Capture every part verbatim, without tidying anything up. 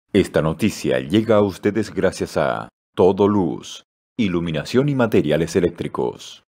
Esta noticia llega a ustedes gracias a Todo Luz, iluminación y materiales eléctricos.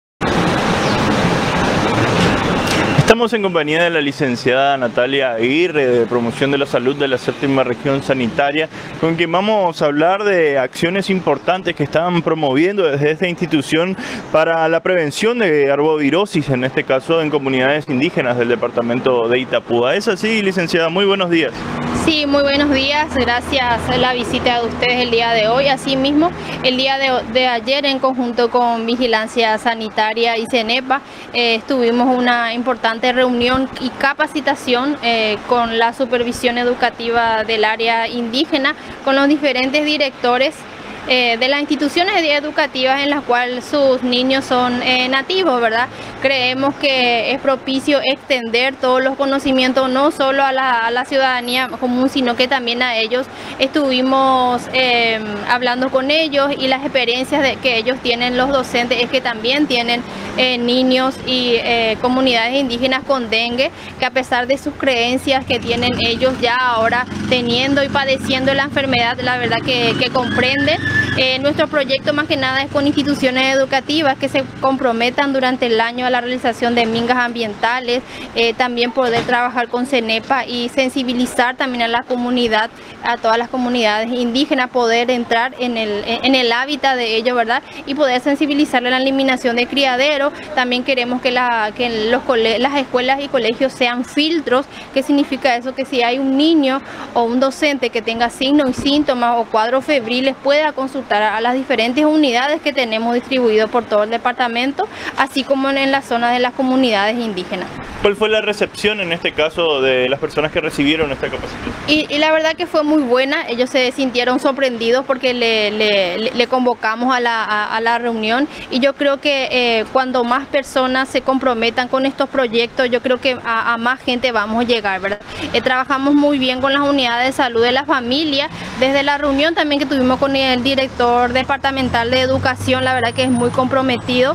Estamos en compañía de la licenciada Natalia Aguirre, de Promoción de la Salud de la Séptima Región Sanitaria, con quien vamos a hablar de acciones importantes que están promoviendo desde esta institución para la prevención de arbovirosis, en este caso en comunidades indígenas del departamento de Itapúa. ¿Es así, licenciada? Muy buenos días. Sí, muy buenos días, gracias a la visita de ustedes el día de hoy. Asimismo, el día de, de ayer, en conjunto con Vigilancia Sanitaria y CENEPA, eh, tuvimos una importante reunión y capacitación eh, con la supervisión educativa del área indígena, con los diferentes directores Eh, de las instituciones educativas en las cuales sus niños son eh, nativos, ¿verdad? Creemos que es propicio extender todos los conocimientos no solo a la, a la ciudadanía común, sino que también a ellos. Estuvimos eh, hablando con ellos y las experiencias de, que ellos tienen, los docentes, es que también tienen eh, niños y eh, comunidades indígenas con dengue, que a pesar de sus creencias que tienen ellos ya ahora teniendo y padeciendo la enfermedad, la verdad que, que comprenden. Eh, nuestro proyecto más que nada es con instituciones educativas que se comprometan durante el año a la realización de mingas ambientales, eh, también poder trabajar con CENEPA y sensibilizar también a la comunidad, a todas las comunidades indígenas, poder entrar en el, en el hábitat de ellos, ¿verdad? Y poder sensibilizarle a la eliminación de criadero. También queremos que, la, que los cole, las escuelas y colegios sean filtros. ¿Qué significa eso? Que si hay un niño o un docente que tenga signos y síntomas o cuadros febriles, pueda consultar a las diferentes unidades que tenemos distribuidos por todo el departamento, así como en la zona de las comunidades indígenas. ¿Cuál fue la recepción en este caso de las personas que recibieron esta capacitación? Y, y la verdad que fue muy buena. Ellos se sintieron sorprendidos porque le, le, le convocamos a la, a, a la reunión, y yo creo que eh, cuando más personas se comprometan con estos proyectos, yo creo que a, a más gente vamos a llegar, ¿verdad? Eh, trabajamos muy bien con las unidades de salud de la familia. Desde la reunión también que tuvimos con el director departamental de educación, la verdad que es muy comprometido.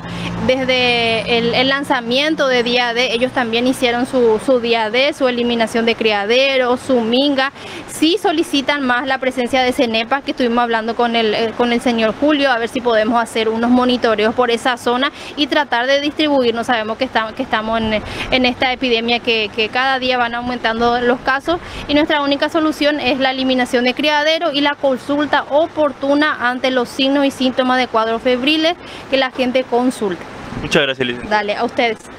Desde el, el lanzamiento de Día D, ellos también hicieron su, su Día D, su eliminación de criaderos, su minga. Sí solicitan más la presencia de CENEPA, que estuvimos hablando con el, con el señor Julio, a ver si podemos hacer unos monitoreos por esa zona y tratar de distribuirnos. Sabemos que, está, que estamos en, en esta epidemia que, que cada día van aumentando los casos, y nuestra única solución es la eliminación de criadero y la consulta oportuna ante los signos y síntomas de cuadros febriles, que la gente consulte. Muchas gracias, licenciada. Dale, a ustedes.